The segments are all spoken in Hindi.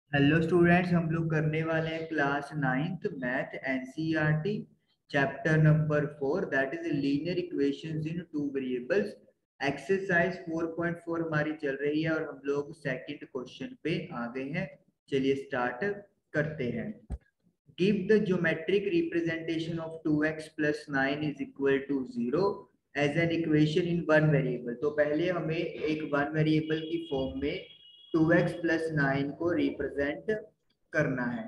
हेलो स्टूडेंट्स, हम लोग करने वाले हैं class 9th math NCERT chapter number 4 that is linear equations in two variables. Exercise 4.4 हमारी चल रही है और हम लोग सेकंड क्वेश्चन पे आ गए हैं। चलिए स्टार्ट करते हैं। Give the geometric representation of 2x plus 9 is equal to 0 as an equation in one variable. तो पहले हमें एक वन वेरिएबल की फॉर्म में 2x plus 9 को रिप्रेजेंट करना है।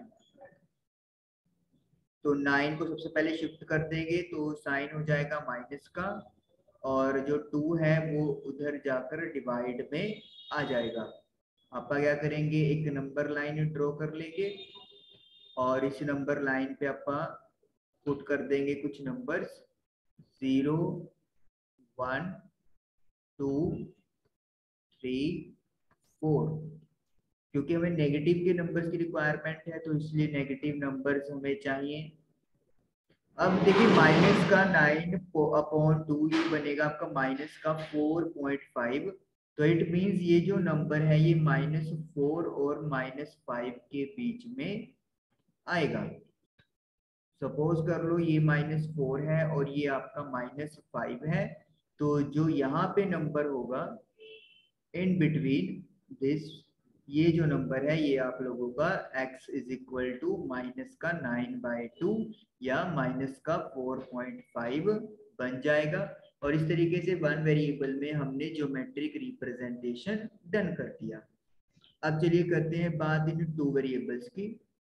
तो 9 को सबसे पहले शिफ्ट कर देंगे तो साइन हो जाएगा माइनस का, और जो 2 है वो उधर जाकर डिवाइड में आ जाएगा। आपा क्या करेंगे, एक नंबर लाइन ड्रॉ कर लेंगे और इस नंबर लाइन पे आपा पुट कर देंगे कुछ नंबर्स 0 1 2 3 4। क्योंकि हमें नेगेटिव के नंबर्स की रिक्वायरमेंट है तो इसलिए नेगेटिव नंबर्स हमें चाहिए। अब देखिए माइनस का 9/2 ये बनेगा आपका माइनस का 4.5। तो इट मीन्स ये जो नंबर है ये -4 और -5 के बीच में आएगा। सपोज कर लो ये -4 है और ये आपका -5 है, तो जो यहाँ पे नंबर होगा इन बिटवीन दिस, ये जो नंबर है ये आप लोगों का x is equal to minus का 9/2 या माइनस का 4.5 बन जाएगा। और इस तरीके से वन वेरिएबल में हमने ज्योमेट्रिक रिप्रेजेंटेशन डन कर दिया। अब चलिए करते हैं बात इन टू वेरिएबल्स की।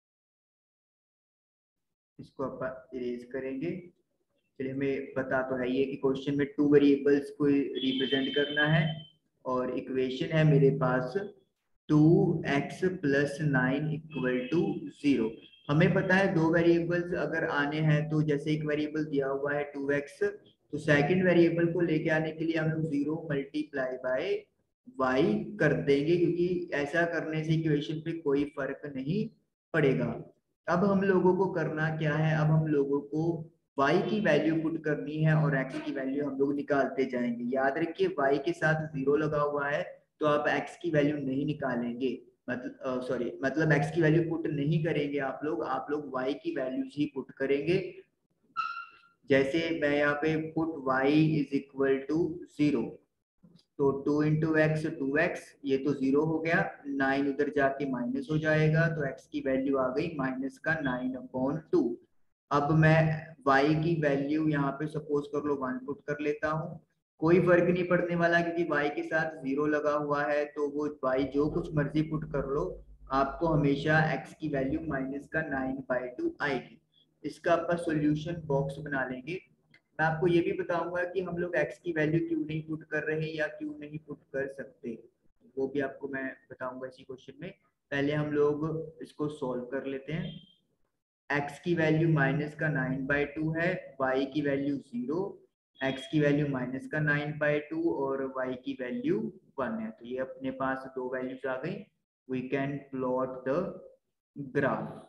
इसको आप इरेज करेंगे। चलिए, हमें पता तो है ये कि क्वेश्चन में टू वेरिएबल्स को रिप्रेजेंट करना है और इक्वेशन है मेरे पास 2x plus 9 इक्वल टू 0। हमें पता है दो वेरिएबल्स अगर आने हैं तो जैसे एक वेरिएबल दिया हुआ है 2x, तो सेकंड वेरिएबल को लेके आने के लिए हम लोग 0 मल्टीप्लाई बाय y कर देंगे, क्योंकि ऐसा करने से इक्वेशन पे कोई फर्क नहीं पड़ेगा। अब हम लोगों को करना क्या है, अब हम लोगों को y की वैल्यू पुट करनी है और x की वैल्यू हम लोग निकालते जाएंगे। याद रखिए y के साथ 0 लगा हुआ है तो आप x की वैल्यू नहीं निकालेंगे, मतलब x की वैल्यू पुट नहीं करेंगे आप लोग y की वैल्यूज ही पुट करेंगे। जैसे मैं यहाँ पे put y is equal to 0, तो 2 इंटू एक्स 2x, ये तो 0 हो गया, 9 उधर जाके माइनस हो जाएगा तो x की वैल्यू आ गई माइनस का 9/2। अब मैं y की वैल्यू यहाँ पे सपोज कर लो 1 पुट कर लेता हूँ। कोई फर्क नहीं पड़ने वाला क्योंकि y के साथ 0 लगा हुआ है, तो वो y जो कुछ मर्जी पुट कर लो, आपको हमेशा x की वैल्यू माइनस का 9/2 आएगी। इसका आपका सॉल्यूशन बॉक्स बना लेंगे। मैं आपको ये भी बताऊंगा कि हम लोग x की वैल्यू क्यों नहीं पुट कर रहे या क्यों नहीं पुट कर सकते, वो भी आपको मैं बताऊंगा इसी क्वेश्चन में। पहले हम लोग इसको सॉल्व कर लेते हैं। x की वैल्यू माइनस का 9/2 है, y की वैल्यू 0, x की वैल्यू माइनस का 9/2 और y की वैल्यू 1 है। तो ये अपने पास दो वैल्यूज आ गई। We can plot the graph.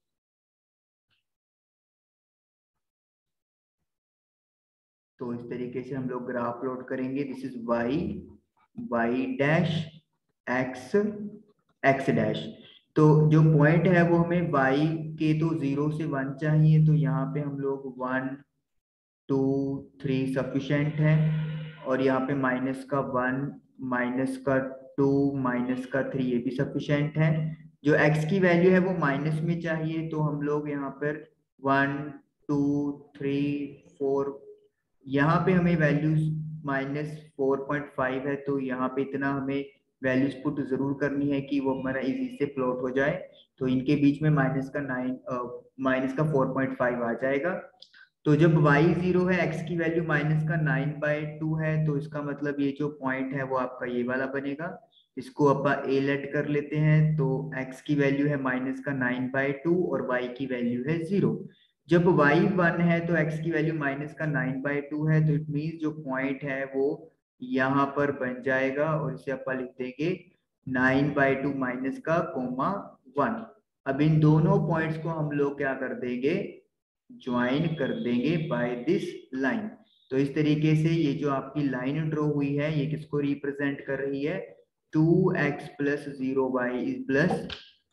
तो इस तरीके से हम लोग ग्राफ प्लॉट करेंगे। This is y dash x x dash. तो जो पॉइंट है वो हमें y के तो 0 से 1 चाहिए, तो यहाँ पे हम लोग 1 2 3 सफिशेंट है, और यहाँ पे माइनस का 1 माइनस का 2 माइनस का 3 ये भी सफिशेंट है। जो x की वैल्यू है वो माइनस में चाहिए, तो हम लोग यहाँ पर 1 2 3 4, यहाँ पे हमें वैल्यूज -4.5 है, तो यहाँ पे इतना हमें वैल्यूज पुट जरूर करनी है कि वो हमारा इजी से प्लॉट हो जाए। तो इनके बीच में माइनस का 4.5 आ जाएगा। तो जब y 0 है, x की वैल्यू माइनस का 9/2 है, तो इसका मतलब ये जो पॉइंट है वो आपका ये वाला बनेगा। इसको अपन a लेट कर लेते हैं, तो x की वैल्यू है माइनस का 9/2 और y की वैल्यू है 0। जब y 1 है तो x की वैल्यू माइनस का 9/2 है, तो इट मीन जो पॉइंट है वो यहाँ पर बन जाएगा, और इसे अपन लिख देंगे 9/2 माइनस का कोमा 1। अब इन दोनों पॉइंट्स को हम लोग क्या कर देंगे, ज्वाइन कर देंगे बाय दिस लाइन। तो इस तरीके से ये जो आपकी लाइन ड्रॉ हुई है ये किसको रिप्रेजेंट कर रही है, 2x plus 0y plus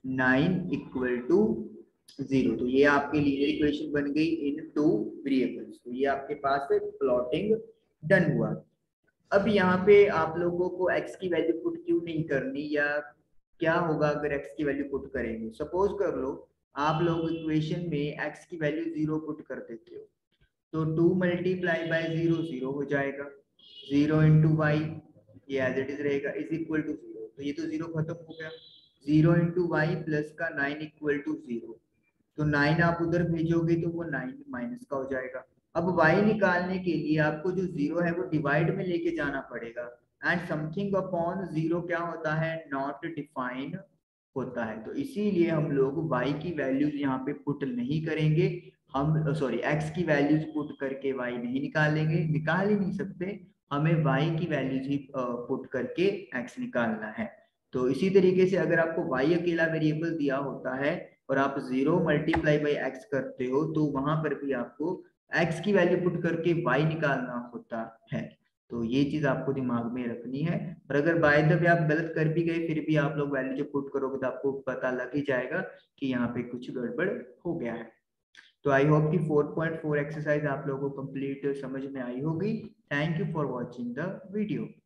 9 equal to 0। तो ये आपके लीनियर इक्वेशन बन गई इन टू वेरिएबल्स। तो ये आपके पास प्लॉटिंग डन हुआ। अब यहाँ पे आप लोगों को x की वैल्यू पुट क्यों नहीं करनी, या क्या होगा अगर x की वैल्यू पुट करेंगे। सपोज कर लो आप लोग इक्वेशन में x की वैल्यू 0 पुट कर देते हो, तो 2 मल्टीप्लाई बाय 0 0 हो जाएगा, 0 इंटू वाई ये एज इट इज रहेगा इज इक्वल टू 0। तो ये तो 0 खत्म हो गया। 0 इंटू वाई प्लस का 9 इक्वल टू 0, तो 9 आप उधर भेजोगे तो वो 9 माइनस का हो जाएगा। अब y निकालने के लिए आपको जो 0 है वो डिवाइड में लेके जाना पड़ेगा, एंड समथिंग अपॉन 0 क्या होता है, नॉट डिफाइन होता है। तो इसीलिए हम लोग y की वैल्यूज यहाँ पे पुट नहीं करेंगे, हम सॉरी x की वैल्यूज पुट करके y नहीं निकालेंगे, निकाल ही नहीं सकते, हमें y की वैल्यूज ही पुट करके x निकालना है। तो इसी तरीके से अगर आपको y अकेला वेरिएबल दिया होता है और आप 0 मल्टीप्लाई बाई एक्स करते हो, तो वहां पर भी आपको x की वैल्यू पुट करके y निकालना होता है। तो ये चीज आपको दिमाग में रखनी है। और अगर बाय द वे आप गलत कर भी गए, फिर भी आप लोग वैल्यू जब पुट करोगे तो आपको पता लग ही जाएगा कि यहाँ पे कुछ गड़बड़ हो गया है। तो आई होप कि 4.4 एक्सरसाइज आप लोगों को कंप्लीट समझ में आई होगी। Thank you for watching the video.